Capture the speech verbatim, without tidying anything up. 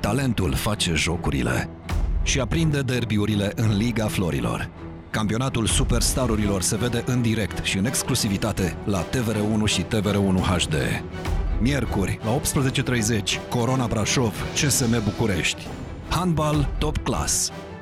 Talentul face jocurile și aprinde derbiurile în Liga Florilor. Campionatul Superstarurilor se vede în direct și în exclusivitate la T V R unu și T V R unu H D. Miercuri, la optsprezece și treizeci, Corona Brașov, C S M București. Handbal Top Class.